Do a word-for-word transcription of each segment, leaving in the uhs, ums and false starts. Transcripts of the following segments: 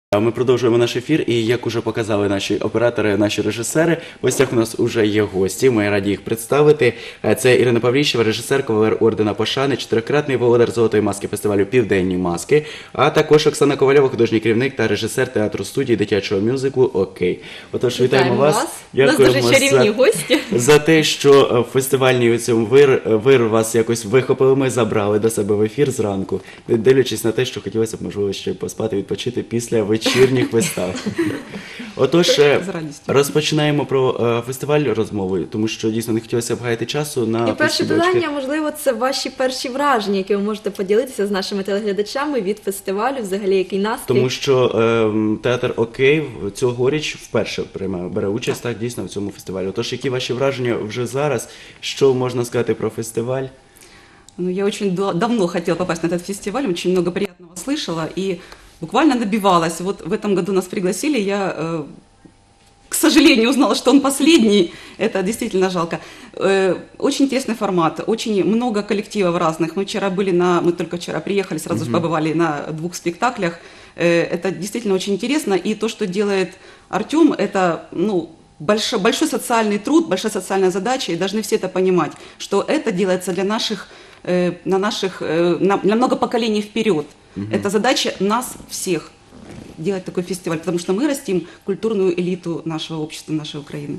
Ми продовжуємо наш ефір, і як уже показали наші оператори, наші режисери, в гостях у нас уже є гості, ми раді їх представити. Це Ірина Павліщева, режисер, кавалер ордена Пошани, чотирикратний володар Золотої маски фестивалю «Південні маски», а також Оксана Ковальова, художній керівник та режисер театру студії дитячого мюзиклу «Окей». Отож, вітаємо вас. вас. Дякуємо у нас дуже чарівні за, гості. За те, що фестивальний у цьому вир, вир вас якось вихопили, ми забрали до себе в ефір зранку, дивлячись на те, що хотілося б, можливо, ще поспати, відпочити після вечірніх вистав. Отож, розпочинаємо про фестиваль розмови, тому що дійсно не хотілося б гаяти часу на І перше питання, можливо, це ваші перші враження, які ви можете поділитися з нашими телеглядачами від фестивалю, взагалі, який настрій? Тому що е, театр «Окей» цьогоріч вперше приймає, бере участь так. так дійсно в цьому фестивалі. Отож, які ваші враження вже зараз? Що можна сказати про фестиваль? Ну, я очень давно хотела попасть на этот фестиваль, очень много приятного слышала и буквально набивалась. Вот в этом году нас пригласили, я, э, к сожалению, узнала, что он последний. Это действительно жалко. Э, очень интересный формат, очень много коллективов разных. Мы вчера были на, мы только вчера приехали, сразу же побывали на двух спектаклях. Э, это действительно очень интересно. И то, что делает Артем, это, ну, большой, большой социальный труд, большая социальная задача, и должны все это понимать, что это делается для наших, э, на наших, э, на, для много поколений вперед. Угу. Это задача нас всех делать такой фестиваль, потому что мы растим культурную элиту нашего общества, нашей Украины.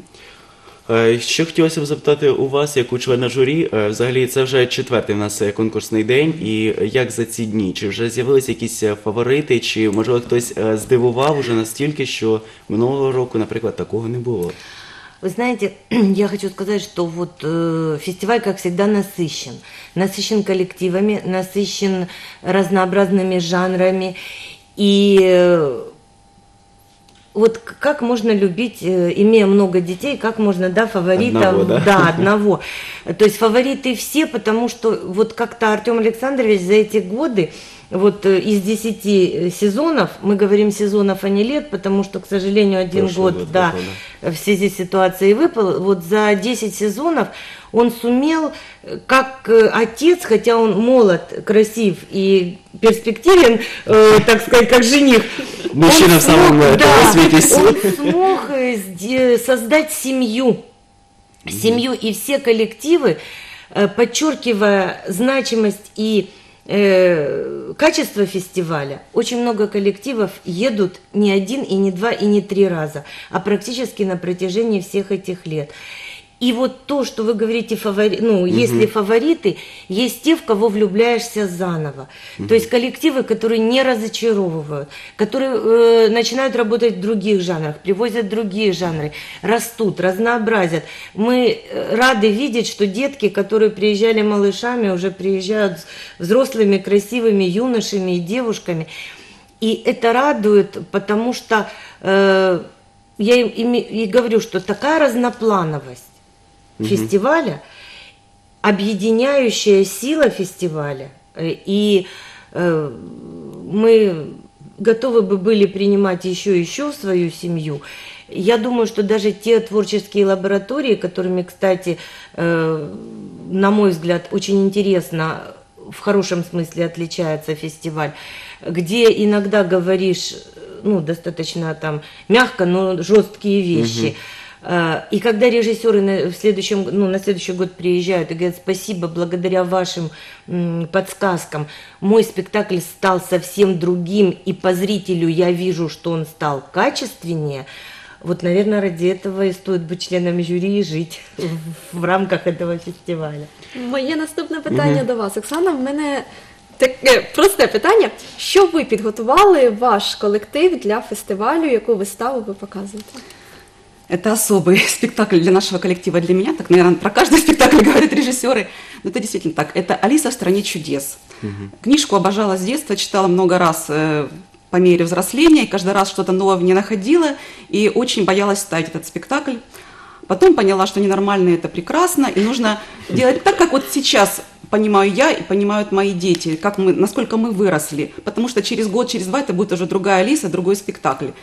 Ще хотілося б запитати у вас, як у члена журі, взагалі це вже четвертий у нас конкурсний день, і як за ці дні? Чи вже з'явилися якісь фаворити, чи можливо хтось здивував уже настільки, що минулого року, наприклад, такого не було? Вы знаете, я хочу сказать, что вот э, фестиваль, как всегда, насыщен. Насыщен коллективами, насыщен разнообразными жанрами. И э, вот как можно любить, э, имея много детей, как можно, да, фаворитов, одного, да? Да, одного. То есть фавориты все, потому что вот как-то Артем Александрович за эти годы, вот из десяти сезонов, мы говорим сезонов, а не лет, потому что, к сожалению, один Прошлый год, год да, выпал, да, в связи с ситуацией выпал. Вот за десять сезонов он сумел, как отец, хотя он молод, красив и перспективен, э, так сказать, как жених, Мужчина в самом да, свете. он смог создать семью, семью и все коллективы, подчеркивая значимость и э, качество фестиваля. Очень много коллективов едут не один, и не два, и не три раза, а практически на протяжении всех этих лет. И вот то, что вы говорите, фавори... ну, mm-hmm. если фавориты, есть те, в кого влюбляешься заново. Mm-hmm. То есть коллективы, которые не разочаровывают, которые э, начинают работать в других жанрах, привозят другие жанры, растут, разнообразят. Мы рады видеть, что детки, которые приезжали малышами, уже приезжают взрослыми, красивыми юношами и девушками. И это радует, потому что э, я им, им и говорю, что такая разноплановость фестиваля, объединяющая сила фестиваля, и э, мы готовы бы были принимать еще и еще в свою семью. Я думаю, что даже те творческие лаборатории, которыми, кстати, э, на мой взгляд, очень интересно, в хорошем смысле отличается фестиваль, где иногда говоришь, ну, достаточно там мягко, но жесткие вещи. И когда режиссеры в следующем, ну, на следующий год приезжают и говорят: спасибо, благодаря вашим м, подсказкам мой спектакль стал совсем другим, и по зрителю я вижу, что он стал качественнее. Вот, наверное, ради этого и стоит быть членом жюри и жить в, в рамках этого фестиваля. Моє наступне питання mm-hmm. до вас, Оксана. В мене таке просте питання. Що ви підготували, ваш колектив, для фестивалю, яку виставу ви показуєте? Это особый спектакль для нашего коллектива, для меня, так, наверное, про каждый спектакль говорят режиссеры, но это действительно так. Это «Алиса в стране чудес». Угу. Книжку обожала с детства, читала много раз э, по мере взросления, и каждый раз что-то новое в ней находила, и очень боялась ставить этот спектакль. Потом поняла, что ненормально это прекрасно, и нужно делать так, как вот сейчас понимаю я и понимают мои дети, как мы, насколько мы выросли, потому что через год, через два это будет уже другая Алиса, другой спектакль.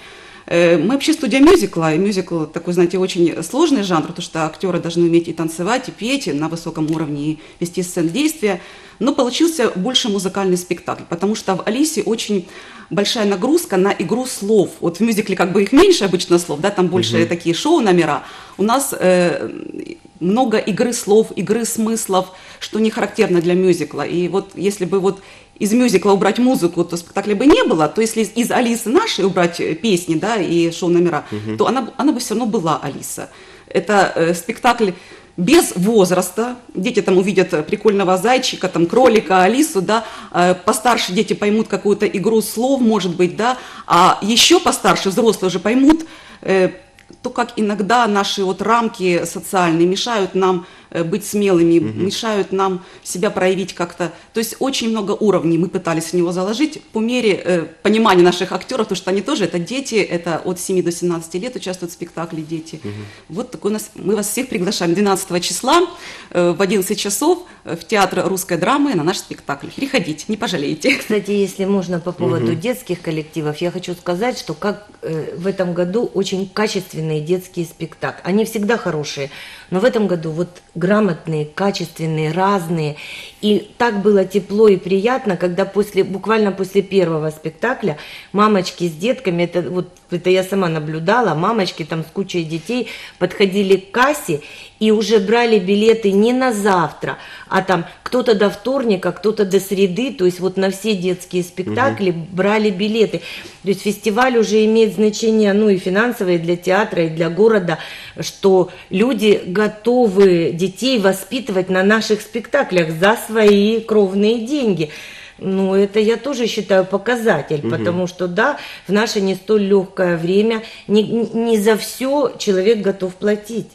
Э, Мы вообще студия мюзикла, и мюзикл такой, знаете, очень сложный жанр, потому что актеры должны уметь и танцевать, и петь и на высоком уровне, и вести сцен действия. Но получился больше музыкальный спектакль, потому что в «Алисе» очень большая нагрузка на игру слов. Вот в мюзикле как бы их меньше обычно слов, да, там больше mm-hmm. такие шоу-номера. У нас э, много игры слов, игры смыслов, что не характерно для мюзикла. И вот если бы вот из мюзикла убрать музыку, то спектакля бы не было, то если из «Алисы» нашей убрать песни, да, и шоу-номера, mm-hmm. то она, она бы все равно была «Алиса». Это э, спектакль без возраста. Дети там увидят прикольного зайчика, там кролика, Алису, да, постарше дети поймут какую-то игру слов, может быть, да, а еще постарше взрослые уже поймут э, то, как иногда наши вот рамки социальные мешают нам э, быть смелыми, угу. мешают нам себя проявить как-то. То есть очень много уровней мы пытались в него заложить по мере э, понимания наших актеров, потому что они тоже, это дети, это от семи до семнадцати лет участвуют в спектакле дети. Угу. Вот такой у нас, мы вас всех приглашаем двенадцатого числа э, в одиннадцать часов в театр русской драмы на наш спектакль. Приходите, не пожалеете. Кстати, если можно по поводу Угу. детских коллективов, я хочу сказать, что как э, в этом году очень качественные детские спектакли. Они всегда хорошие, но в этом году вот грамотные, качественные, разные. И так было тепло и приятно, когда после, буквально после первого спектакля мамочки с детками, это, вот, это я сама наблюдала, мамочки там с кучей детей подходили к кассе и уже брали билеты не на завтра, а там кто-то до вторника, кто-то до среды, то есть вот на все детские спектакли угу. брали билеты. То есть фестиваль уже имеет значение, ну и финансовое, и для театра, и для города, что люди готовы детей воспитывать на наших спектаклях за свои кровные деньги. Ну, это я тоже считаю показатель, угу. потому что, да, в наше не столь легкое время не, не за все человек готов платить.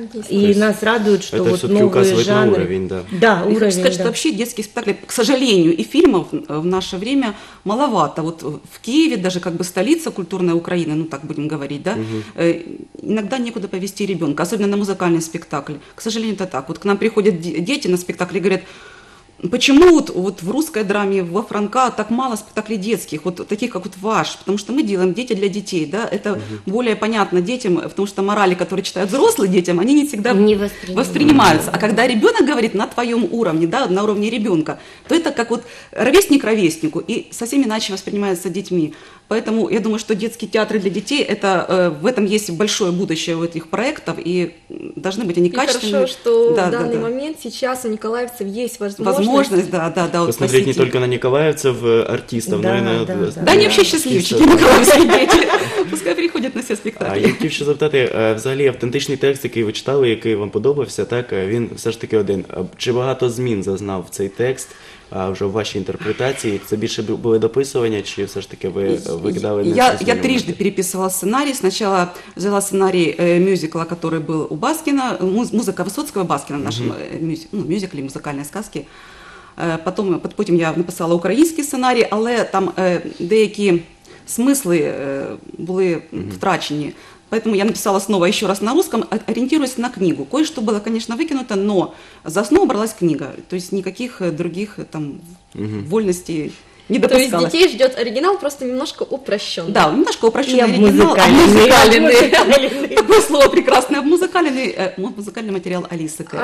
И нас радует, что это вот новые жанры. На уровень, да. Да, Я уровень, хочу сказать, да. что вообще детские спектакли, к сожалению, и фильмов в наше время маловато. Вот в Киеве, даже как бы столица культурной Украины, ну так будем говорить, да, угу. иногда некуда повести ребенка, особенно на музыкальный спектакль. К сожалению, это так. Вот к нам приходят дети на спектакль и говорят: почему вот, вот в русской драме, во Франка так мало спектаклей детских, вот таких, как вот ваш? Потому что мы делаем дети для детей, да, это угу. более понятно детям, потому что морали, которые читают взрослые детям, они не всегда не воспринимаются. воспринимаются. А когда ребенок говорит на твоем уровне, да, на уровне ребенка, то это как вот ровесник ровеснику, и совсем иначе воспринимается детьми. Поэтому я думаю, что детские театры для детей, это, э, в этом есть большое будущее у этих проектов, и должны быть они и качественные. хорошо, что да, в да, данный да. момент сейчас у николаевцев есть возможность... Возможность, да, да, да. Вот посмотреть не посетить. только на николаевцев, артистов, Да, но и на... да, да. Да, они вообще счастливчики, николаевские дети. Пускай приходять на всі А спектаклі. я хотів ще запитати, е, взагалі автентичний текст, який ви читали, який вам подобався, так, е, він все ж таки один. А чи багато змін зазнав цей текст а, вже в вашій інтерпретації? Це більше бу- були дописування, чи все ж таки ви викидали на Я, щось я на трижды моменти? переписывала сценарий. Сначала взяла сценарий э, мюзикла, который был у Баскина, муз- музыка Высоцкого и Баскина в нашем э, мюзи- ну, мюзикле, музикальной сказки. Е, Потім, потім я написала український сценарій, але там е, деякі смисли е, були втрачені. Поэтому я написала снова еще раз на русском, о- ориентируясь на книгу. Кое-что было, конечно, выкинуто, но за основу бралась книга. То есть никаких э, других э, там вольностей не То есть допускалось. детей ждет оригинал, просто немножко упрощенный. Да, немножко упрощенный И оригинал. обмузыкаленный. обмузыкаленный. Такое слово прекрасное. Обмузыкаленный, э, музыкальный материал Алисы К.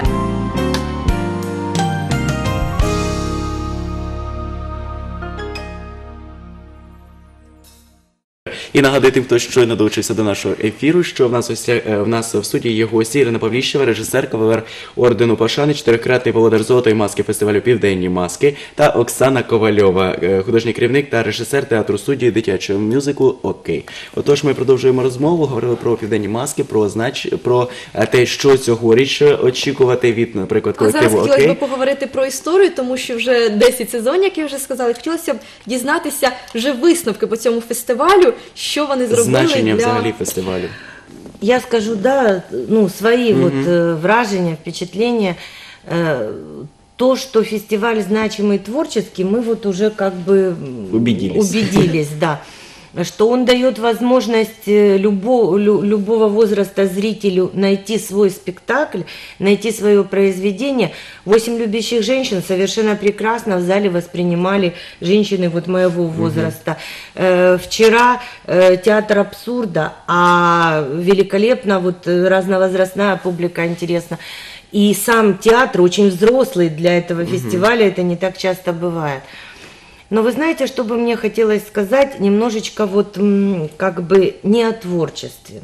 І нагадую тим, хто щойно долучився до нашого ефіру, що в нас, ось, е, в нас в студії є гості Ірина Павліщева, режисер, кавалер ордену Пошани, чотирикратний володар золотої маски фестивалю «Південні маски», та Оксана Ковальова, е, художній керівник та режисер театру студії дитячого мюзиклу «Окей». Отож, ми продовжуємо розмову, говорили про «Південні маски», про, знач... про е, те, що цьогоріч очікувати від, наприклад, А зараз колективу хотілося «Окей». б поговорити про історію, тому що вже десять сезонів, як я вже сказала, хотілося б дізнатися вже висновки по цьому фестивалю, що вони зробили Значення для... взагалі фестивалю. Я скажу, да, ну, свои вот э, вражения, впечатления. Э, то, что фестиваль значимый творческий, мы вот уже как бы м, Убедились. убедились, да. что он дает возможность э, любо- лю- любого возраста зрителю найти свой спектакль, найти свое произведение. «Восемь любящих женщин» совершенно прекрасно в зале воспринимали женщины вот моего возраста. Э, Вчера э, театр абсурда, а великолепно вот э, разновозрастная публика интересна. И сам театр очень взрослый для этого фестиваля, это не так часто бывает. Но вы знаете, что бы мне хотелось сказать, немножечко вот м, как бы не о творчестве.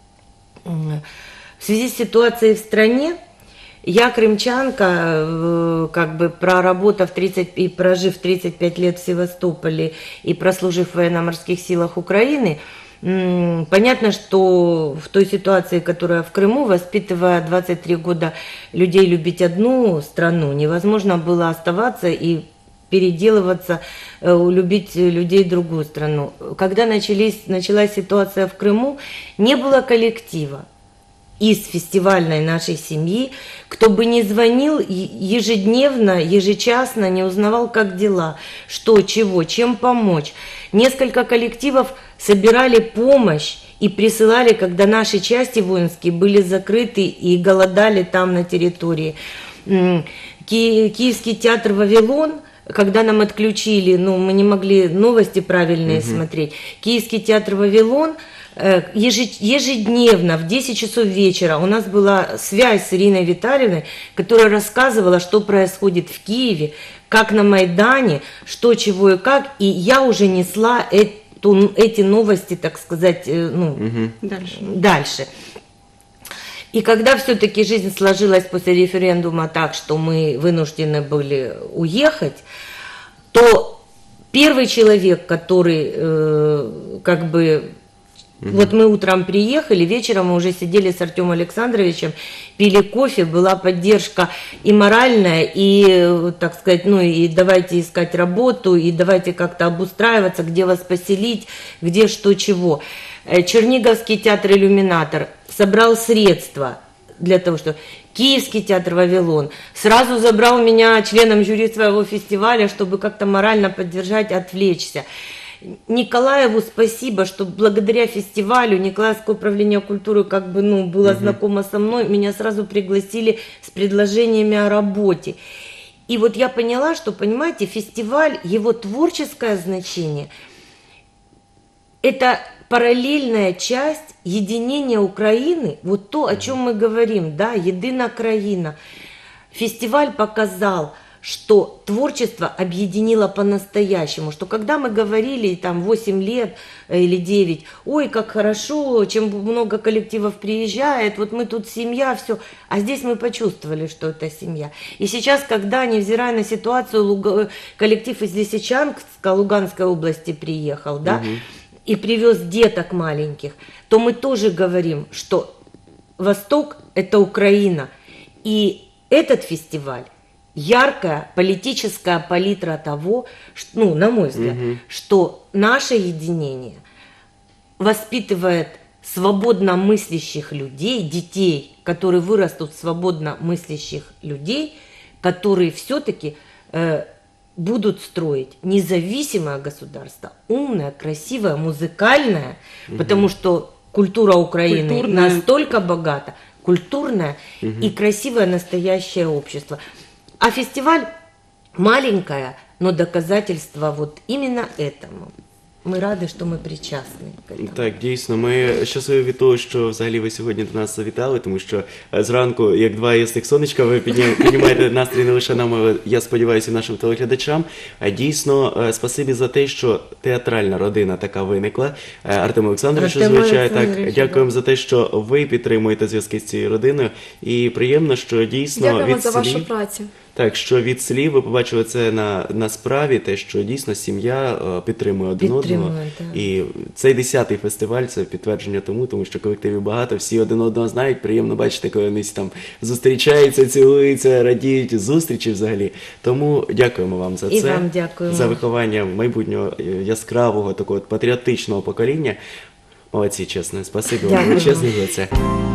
М, В связи с ситуацией в стране, я крымчанка, э, как бы проработав тридцать и прожив тридцать пять лет в Севастополе и прослужив в военно-морских силах Украины, м, понятно, что в той ситуации, которая в Крыму, воспитывая двадцать три года людей любить одну страну, невозможно было оставаться и переделываться, э, любить людей другую страну. Когда начались, началась ситуация в Крыму, не было коллектива из фестивальной нашей семьи, кто бы не звонил е- ежедневно, ежечасно, не узнавал, как дела, что, чего, чем помочь. Несколько коллективов собирали помощь и присылали, когда наши части воинские были закрыты и голодали там на территории. М, Ки- Киевский театр «Вавилон», когда нам отключили, ну, мы не могли новости правильные смотреть. Киевский театр «Вавилон» э, ежи- ежедневно в десять часов вечера у нас была связь с Ириной Витальевной, которая рассказывала, что происходит в Киеве, как на Майдане, что, чего и как. И я уже несла эту, эти новости, так сказать, э, ну, Дальше. дальше. И когда все-таки жизнь сложилась после референдума так, что мы вынуждены были уехать, то первый человек, который э, как бы... Вот мы утром приехали, вечером мы уже сидели с Артемом Александровичем, пили кофе, была поддержка и моральная, и, э, так сказать, ну и давайте искать работу, и давайте как-то обустраиваться, где вас поселить, где что чего. Э, Черниговский театр «Иллюминатор» собрал средства для того, что Киевский театр «Вавилон» сразу забрал меня членом жюри своего фестиваля, чтобы как-то морально поддержать, отвлечься. Николаеву спасибо, что благодаря фестивалю Николаевское управление культуры как бы, ну, было угу. знакомо со мной, меня сразу пригласили с предложениями о работе. И вот я поняла, что, понимаете, фестиваль, его творческое значение – это параллельная часть единения Украины, вот то, о чем мы говорим, да, «Едина країна». Фестиваль показал, что творчество объединило по-настоящему, что когда мы говорили там восемь лет или девять, ой, как хорошо, чем много коллективов приезжает, вот мы тут семья, все, а здесь мы почувствовали, что это семья. И сейчас, когда, невзирая на ситуацию, Луга... коллектив из Лисичанска, Луганской области приехал, да, угу. и привез деток маленьких, то мы тоже говорим, что Восток – это Украина, и этот фестиваль яркая политическая палитра того, что, ну, на мой взгляд, угу. что наше единение воспитывает свободно мыслящих людей, детей, которые вырастут свободно мыслящих людей, которые все-таки э, будут строить независимое государство, умное, красивое, музыкальное, угу. потому что культура Украины культурная. Настолько богата, культурное угу. и красивое настоящее общество. А фестиваль маленькое, но доказательство вот именно этому. Ми раді, що ми причасні. Так, дійсно, ми щасливі від того, що взагалі ви сьогодні до нас завітали, тому що зранку, як два ясних сонечка, ви піднімаєте настрій не лише нам, але, я сподіваюся, нашим телеглядачам. А дійсно, спасибі за те, що театральна родина така виникла. Артем Олександрович, звичайно, так, дякуємо за те, що ви підтримуєте зв'язки з цією родиною. І приємно, що дійсно дякуємо від за слів... вашу працю. Так, що від слів ви побачили це на, на справі, те, що дійсно сім'я е, підтримує один одного. І цей десятий фестиваль – це підтвердження тому, тому що колективів багато, всі один одного знають, приємно бачити, коли вони там зустрічаються, цілуються, радіють зустрічі взагалі. Тому дякуємо вам за це. І вам дякуємо. За виховання майбутнього яскравого, такого патріотичного покоління. Молодці, чесно, спасибі вам величезне за це.